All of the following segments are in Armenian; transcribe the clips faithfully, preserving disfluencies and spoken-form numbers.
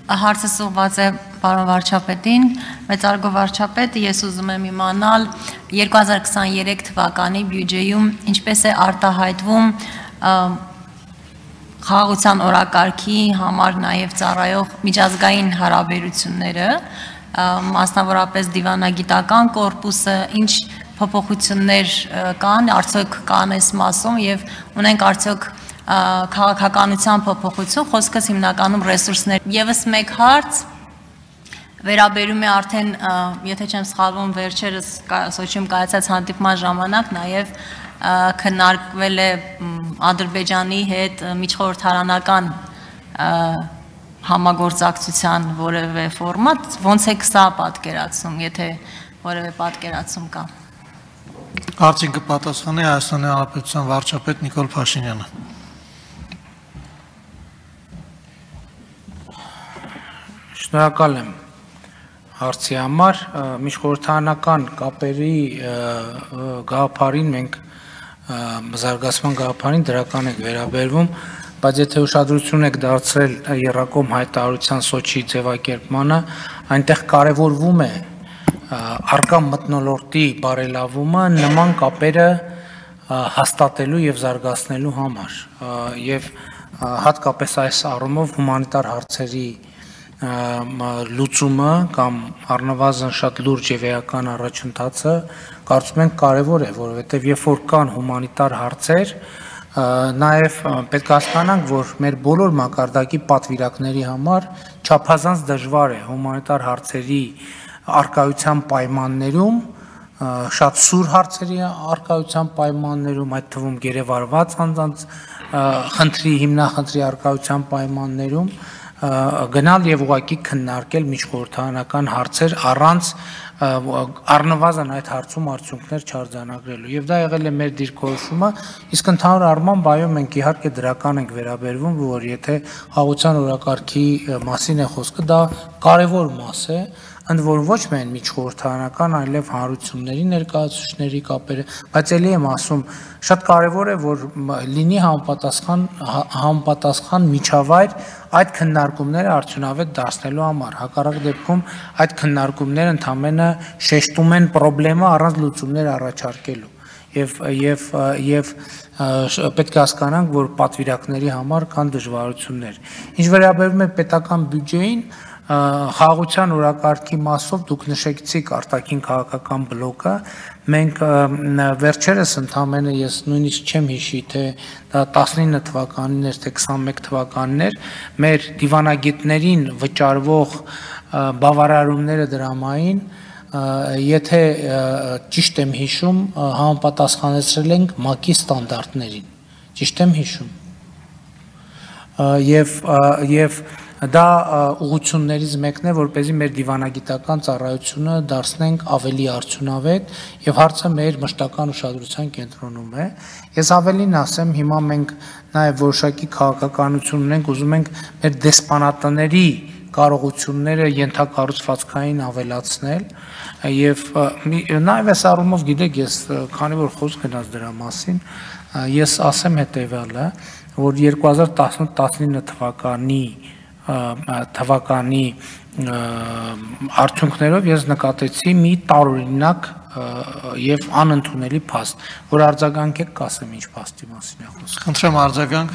Հարցը ուղղված է պարոն վարչապետին, մեծարգո վարչապետ, ես ուզում եմ իմանալ երկու հազար քսաներեք թվականի բյուջեում ինչպես է արտահայտվում խաղաղության օրակարգի համար նաև ծառայող միջազգային հարաբերությունները, մասնավորապես դիվանագիտական կորպուսը, ինչ փոփոխություններ կան, արդյոք կան այս մասում եւ ունենք արդյոք քաղաքականության փոփոխություն, խոսքս հիմնականում ռեսուրսներ։ Եվս մեկ հարց վերաբերում է արդեն, եթե չեմ սխալվում, վերջերս Սոչիում կայացած հանդիպման ժամանակ նաև քննարկվել է Ադրբեջանի հետ միջխորհրդարանական համագործակցության որևէ ֆորմատ, ոնց եք սա պատկերացնում, եթե որևէ պատկերացում կա։ Հարցին կպատասխանի Հայաստանի Հանրապետության վարչապետ Նիկոլ Փաշինյանը։ Շնորհակալ եմ հարցի համար, միջխորհրդարանական կապերի գաղափարին մենք զարգացման գաղափարին դրական եք վերաբերվում, բայց եթե ուշադրություն եք դարձրել եռակողմ հայտարարության Սոչիի ձևակերպմանը, այնտեղ կարևորվում է առկա մթնոլորտի բարելավումը նման կապերը հաստատելու եւ զարգացնելու համար եւ հատկապես այս առումով հումանիտար հարցերի լուծումը կամ առնվազն շատ լուրջ եւ էական առաջընթացը կարծում ենք կարեւոր է, որովհետեւ երբ որ կան հումանիտար հարցեր, նաեւ պետք է հասկանանք, որ մեր բոլոր մակարդակի պատվիրակների համար չափազանց դժվար է հումանիտար հարցերի արկայության պայմաններում, շատ սուր հարցերի արկայության պայմաններում, այդ թվում գերեվարված անձանց խնդրի հիմնախնդրի արկայության պայմաններում գնալ եւ ուղղակի քննարկել միջխորհրդարանական հարցեր առանց առնվազն այդ հարցում արդյունքներ չարձանագրելու եւ դա եղել է մեր դիրքորոշումը, իսկ ընդհանուր առմամբ այո մենք իհարկե դրական ենք վերաբերվում, որ եթե խաղաղության օրակարգի մասին է խոսքը, դա կարեւոր մաս է, ընդ որում ոչ միայն միջխորհրդարանական, այլև հանրությունների ներկայացուցիչների կապերը, բայց ելի եմ ասում, շատ կարևոր է, որ լինի համապատասխան համապատասխան միջավայր այդ քննարկումները արդյունավետ դարձնելու համար։ Հակառակ դեպքում այդ քննարկումները ընդհանրապես շեշտում են խնդրեմը առանց լուծումներ առաջարկելու։ Եվ եւ եւ պետք է հասկանանք, որ պատվիրակների համար կան դժվարություններ։ Ինչ վերաբերում է պետական բյուջեին, խաղաղության օրակարգի մասով դուք նշեցիք արտաքին քաղաքական բլոկը, մենք վերջերս ընդամենը ես նույնիսկ չեմ հիշի, թե դա տասնինը թվականին էր, թե քսանմեկ թվականին էր, մեր դիվանագետներին վճարվող բավարարումները դրամային, եթե ճիշտ եմ հիշում, համապատասխանեցրել ենք ՄԱԿ-ի ստանդարտներին, ճիշտ եմ հիշում, եւ եւ դա ուղղություններից մեկն է, որպեսզի մեր դիվանագիտական ծառայությունը դարձնենք ավելի արդյունավետ եւ հարցը մեր մշտական ուշադրության կենտրոնում է։ Ես ավելին ասեմ, հիմա մենք նաեւ որոշակի քաղաքականություն ունենք, ուզում ենք մեր դեսպանատների կարողությունները ենթակառուցվածքային ավելացնել եւ նաեւ այս առումով գիտեք, ես քանի որ խոսք գնաց դրա մասին, ես ասեմ հետեւյալը, որ երկու հազար տասնութ տասնինը թվականի թվականի արդյունքներով ես նկատեցի մի տարօրինակ եւ անընդունելի փաստ, որ արձագանքեք, կասեմ ինչ փաստի մասին է խոսքը։ Խնդրեմ արձագանք։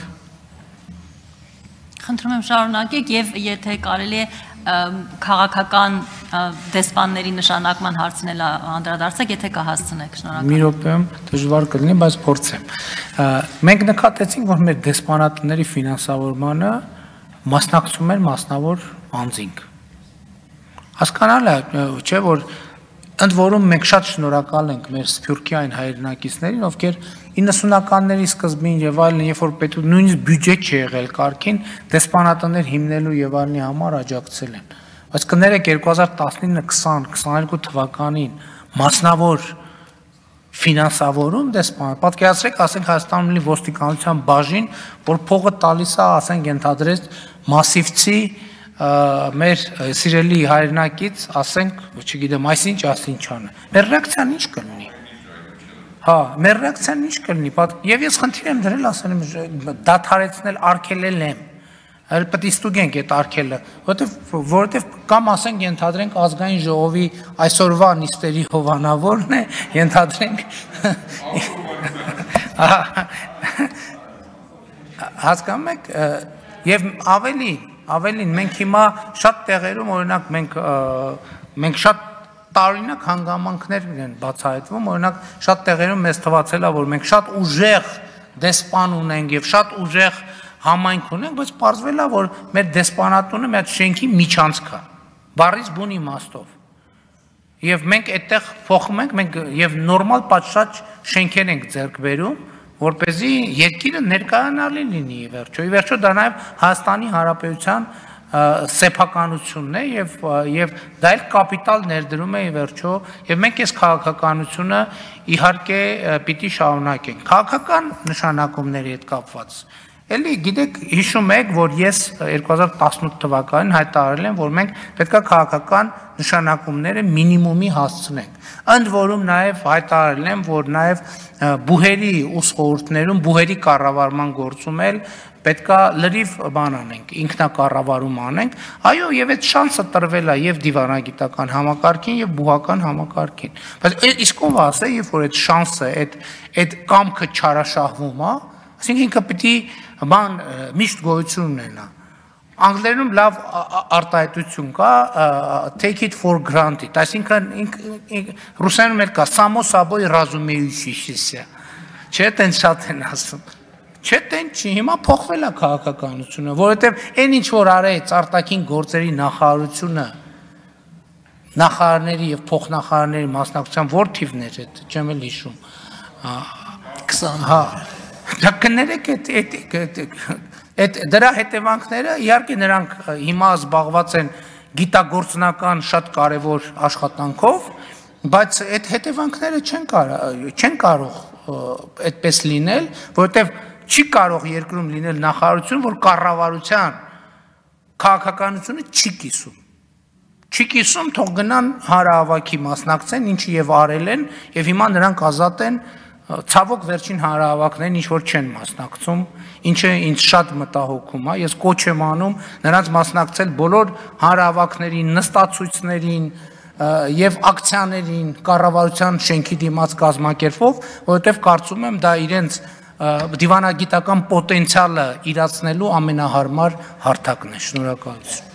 Խնդրում եմ շարունակեք եւ եթե կարելի է քաղաքական դեսպանների նշանակման հարցն էլ անդրադարձեք, եթե կհասցնեք, շնորհակալ եմ։ Մի րոպեում դժվար կլինի, բայց փորձեմ։ Մենք նկատեցինք, որ մեր դեսպանատների ֆինանսավորմանը մասնակցում են մասնավոր անձինք։ Հասկանալի է, չէ՞ որ ընդ որում մենք շատ շնորհակալ ենք մեր սփյուռքի այն հայրենակիցներին, ովքեր իննսունականների սկզբին եւ այլն, երբ որ պետք նույնիսկ բյուջե չի եղել կարգին, դեսպանատներ հիմնելու եւ այլնի համար աջակցել են։ Բայց կներեք երկու հազար տասնինը քսան քսաներկու թվականին մասնավոր ֆինանսավորում դեսպան, պատկերացրեք, ասենք Հայաստանում ունի ոստիկանության բաժին, որ փողը տալիս է, ասենք ենթադրեց մասիվցի մեր սիրելի հայրենակից, ասենք, չգիտեմ, այսինչ, այսինչանը։ Մեր ռեակցիան ինչ կլինի։ Հա, մեր ռեակցիան ինչ կլինի։ Եվ ես խնդիր եմ դրել, ասել եմ, դադարեցնել, արգելել եմ Այլ պետք է ստուգենք այդ արկելը, որովհետև որովհետև կամ ասենք ենթադրենք ազգային ժողովի այսօրվա նիստերի հովանավորն է, ենթադրենք հասկանում եք, եւ ավելի, ավելին մենք հիմա շատ տեղերում օրինակ մենք մենք շատ տարօրինակ հանգամանքներ են բացահայտվում, օրինակ շատ տեղերում մեզ թվացել է, որ մենք շատ ուժեղ դեսպան ունենք եւ շատ ուժեղ համայնք ունենք, բայց պարզվել է, որ մեր դեսպանատունը մի հատ շենքի միջանցք է, բառից բուն իմաստով։ Եվ մենք այդտեղ փոխում ենք, մենք եւ նորմալ պատշաճ շենքեր ենք ձեռք բերում, որպեսզի երկիրը ներկայանալի լինի ի վերջո։ Ի վերջո դա նաեւ Հայաստանի Հանրապետության սեփականությունն է եւ եւ դա էլ կապիտալ ներդրում է ի վերջո եւ մենք այս քաղաքականությունը իհարկե պիտի շարունակենք քաղաքական նշանակումների հետ կապված Էլի գիտեք հիշում եք որ ես երկու հազար տասնութ թվականին հայտարարել եմ որ մենք պետք է քաղաքական նշանակումները մինիմումի հասցնենք ընդ որում նաև հայտարարել եմ որ նաև բուհերի ուսխորհուրդներում բուհերի կառավարման գործում էլ պետքա լրիվ բան անենք, ինքնակառավարում անենք, այո, եւ այդ շանսը տրվել է եւ դիվանագիտական համակարգին եւ բուհական համակարգին։ Բայց իսկ ով ասե, երբ որ այդ շանսը, այդ այդ կամքը չարաշահվում է, ասենք ինքը պիտի բան միշտ գոյություն ունենա։ Անգլերենում լավ արտահայտություն կա, take it for granted, այսինքն ռուսերենում էլ կա само собой разумеющийся։ Չէ՞ տենց շատ են ասում։ Չէ՞ տենց չի, հիմա փոխվել է քաղաքականությունը, որովհետև այն ինչ որ արեց արտաքին գործերի նախարարությունը նախարարների եւ փոխնախարարների մասնակցությամբ որ թիվներ է, չեմ էլ հիշում։ քսան Հա։ Դա կներեք այդ այդ դրա հետևանքները իհարկե նրանք հիմա զբաղված են գիտագործնական շատ կարևոր աշխատանքով, բայց այդ հետևանքները չեն կարող չեն կարող այդպես լինել, որովհետև չի կարող երկրում լինել նախարարություն, որ կառավարության քաղաքականությունը չի կիսում։ Չի կիսում, թող գնան հանրահավաքի մասնակցեն, ինչը եւ արել են, եւ հիմա նրանք ազատ են ցավոք վերջին հանրահավաքներին ինչ որ չեն մասնակցում, ինչը ինձ շատ մտահոգում է, ես կոչ եմ անում նրանց մասնակցել բոլոր հանրահավաքներին, նստացույցներին եւ ակցիաներին, կառավարության շենքի դիմաց կազմակերպով, որովհետեւ կարծում եմ դա իրենց դիվանագիտական պոտենցիալը իրացնելու ամենահարմար հարթակն է։ Շնորհակալություն։